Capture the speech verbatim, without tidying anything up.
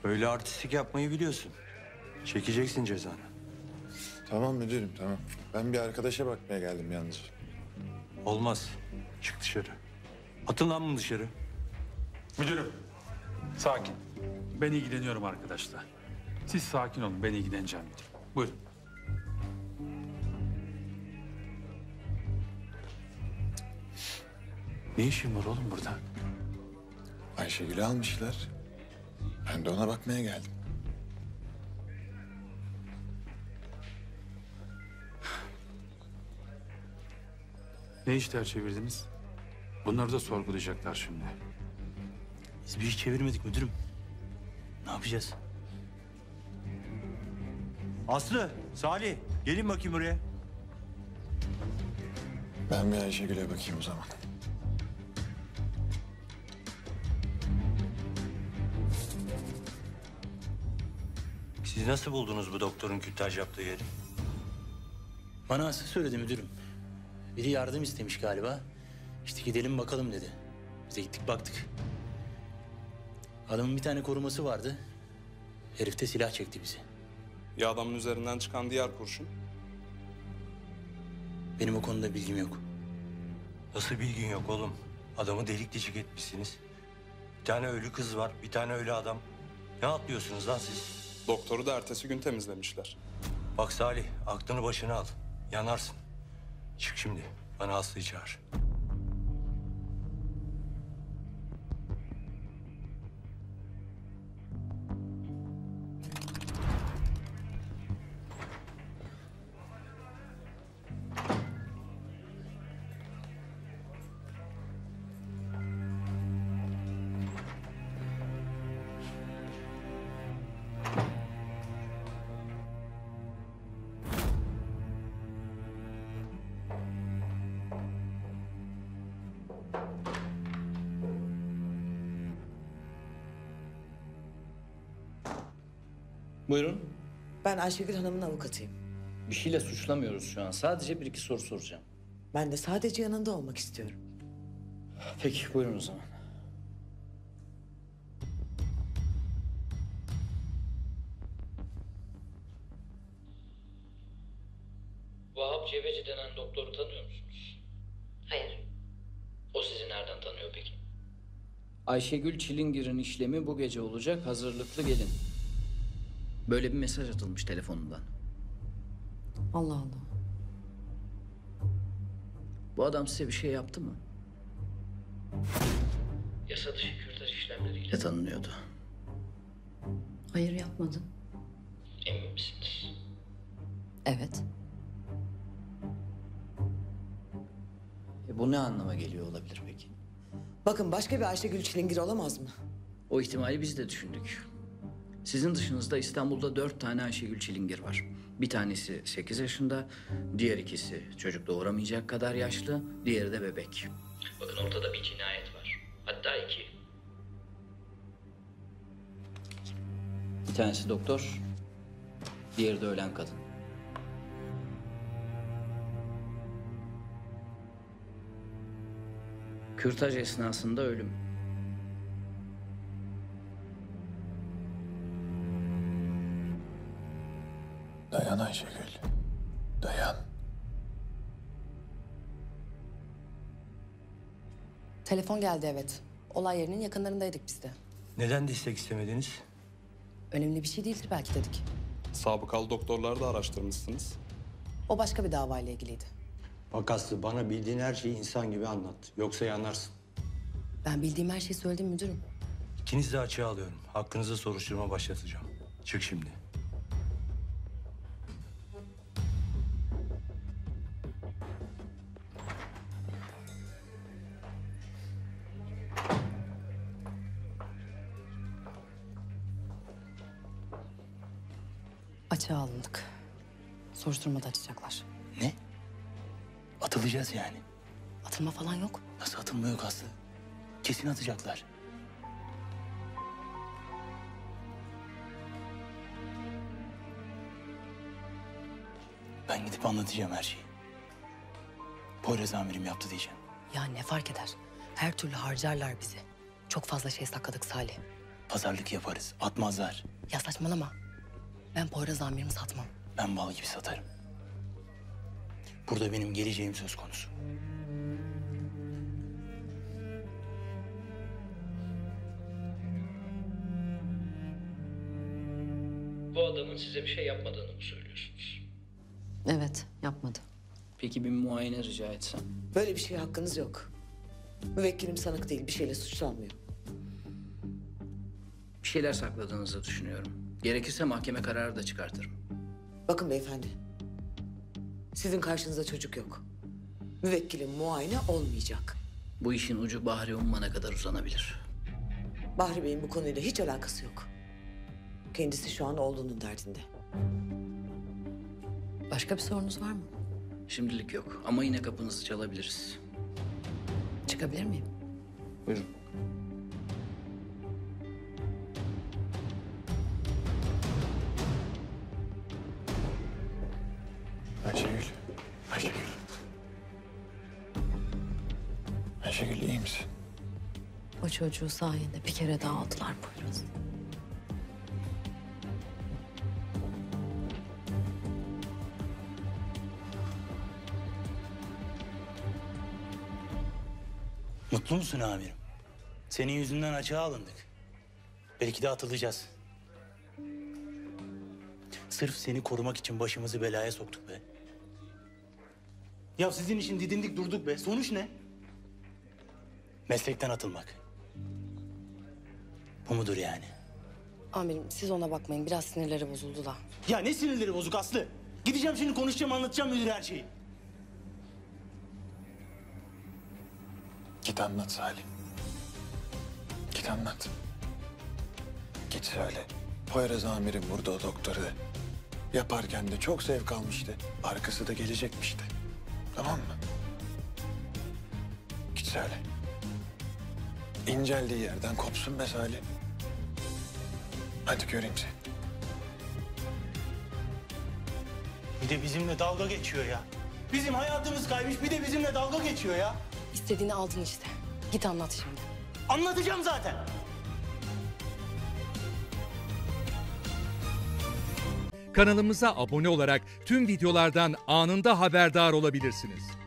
Öyle artistik yapmayı biliyorsun. Çekeceksin cezanı. Tamam müdürüm, tamam. Ben bir arkadaşa bakmaya geldim yalnız. Olmaz. Çık dışarı. Atın lan bunu dışarı. Müdürüm, sakin. Ben ilgileniyorum arkadaşlar. Siz sakin olun, ben ilgileneceğim müdürüm. Buyurun. Ne işin var oğlum burada? Ayşegül'ü almışlar. Ben de ona bakmaya geldim. Ne işler çevirdiniz? Bunları da sorgulayacaklar şimdi. Biz bir iş çevirmedik müdürüm. Ne yapacağız? Aslı, Salih, gelin bakayım buraya. Ben bir Ayşegül'e bakayım o zaman. Siz nasıl buldunuz bu doktorun kürtaj yaptığı yeri? Bana Aslı söyledi müdürüm. Biri yardım istemiş galiba. İşte gidelim bakalım dedi. Biz de gittik baktık. Adamın bir tane koruması vardı. Herif de silah çekti bizi. Ya adamın üzerinden çıkan diğer kurşun? Benim o konuda bilgim yok. Nasıl bilgin yok oğlum? Adamı delik deşik etmişsiniz. Bir tane ölü kız var, bir tane ölü adam. Ne atlıyorsunuz lan siz? Doktoru da ertesi gün temizlemişler. Bak Salih, aklını başına al. Yanarsın. Çık şimdi, bana Aslı'yı çağır. Buyurun. Ben Ayşegül Hanım'ın avukatıyım. Bir şeyle suçlamıyoruz şu an. Sadece bir iki soru soracağım. Ben de sadece yanında olmak istiyorum. Peki buyurun o zaman. Vahap Cebeci denen doktoru tanıyor musunuz? Hayır. O sizi nereden tanıyor peki? Ayşegül Çilingir'in işlemi bu gece olacak. Hazırlıklı gelin. Böyle bir mesaj atılmış telefonundan. Allah Allah. Bu adam size bir şey yaptı mı? Yasa dışı kürtaj işlemleriyle tanınıyordu. Hayır yapmadım. Emin misiniz? Evet. E bu ne anlama geliyor olabilir peki? Bakın başka bir Ayşegül Çilingir olamaz mı? O ihtimali biz de düşündük. Sizin dışınızda İstanbul'da dört tane Ayşegül Çilingir var. Bir tanesi sekiz yaşında, diğer ikisi çocuk doğuramayacak kadar yaşlı, diğeri de bebek. Bakın ortada bir cinayet var. Hatta iki. Bir tanesi doktor, diğeri de ölen kadın. Kürtaj esnasında ölüm. Dayan Ayşegül. Dayan. Telefon geldi evet. Olay yerinin yakınlarındaydık biz de. Neden destek istemediniz? Önemli bir şey değildir belki dedik. Sabıkalı doktorları da araştırmışsınız. O başka bir davayla ilgiliydi. Bak Aslı, bana bildiğin her şeyi insan gibi anlat. Yoksa yanarsın. Ben bildiğim her şeyi söyledim müdürüm. İkinizi de açığa alıyorum. Hakkınızda soruşturma başlatacağım. Çık şimdi. Açığa alındık. Soruşturmada açacaklar. Ne? Atılacağız yani. Atılma falan yok. Nasıl atılma yok Aslı? Kesin atacaklar. Ben gidip anlatacağım her şeyi. Poyraz amirim yaptı diyeceğim. Ya ne fark eder? Her türlü harcarlar bizi. Çok fazla şey sakladık Salih. Pazarlık yaparız. Atmazlar. Ya saçmalama. Ben Poyraz amirimi satmam. Ben bal gibi satarım. Burada benim geleceğim söz konusu. Bu adamın size bir şey yapmadığını mı söylüyorsunuz? Evet, yapmadı. Peki bir muayene rica etsem? Böyle bir şeye hakkınız yok. Müvekkilim sanık değil, bir şeyle suçlanmıyor. Bir şeyler sakladığınızı düşünüyorum. Gerekirse mahkeme kararı da çıkartırım. Bakın beyefendi. Sizin karşınızda çocuk yok. Müvekkilim muayene olmayacak. Bu işin ucu Bahri Umman'a kadar uzanabilir. Bahri Bey'in bu konuyla hiç alakası yok. Kendisi şu an oğlunun derdinde. Başka bir sorunuz var mı? Şimdilik yok ama yine kapınızı çalabiliriz. Çıkabilir miyim? Buyurun. Ayşegül. Ayşegül. Ayşegül iyi misin? O çocuğu sayende bir kere daha aldılar Poyraz. Mutlu musun amirim? Senin yüzünden açığa alındık. Belki de atılacağız. Sırf seni korumak için başımızı belaya soktuk be. Ya sizin için didindik durduk be. Sonuç ne? Meslekten atılmak. Bu mudur yani? Amirim siz ona bakmayın. Biraz sinirleri bozuldu da. Ya ne sinirleri bozuk Aslı? Gideceğim şimdi konuşacağım, anlatacağım müdüre her şeyi. Git anlat Salim. Git anlat. Git söyle. Poyraz amirim burada o doktoru de. Yaparken de çok zevk almıştı. Arkası da gelecekmişti. Tamam mı? Git söyle. İnceldiği yerden kopsun be Salim. Hadi göreyim seni. Bir de bizimle dalga geçiyor ya. Bizim hayatımız kaymış, bir de bizimle dalga geçiyor ya. İstediğini aldın işte. Git anlat şimdi. Anlatacağım zaten. Kanalımıza abone olarak tüm videolardan anında haberdar olabilirsiniz.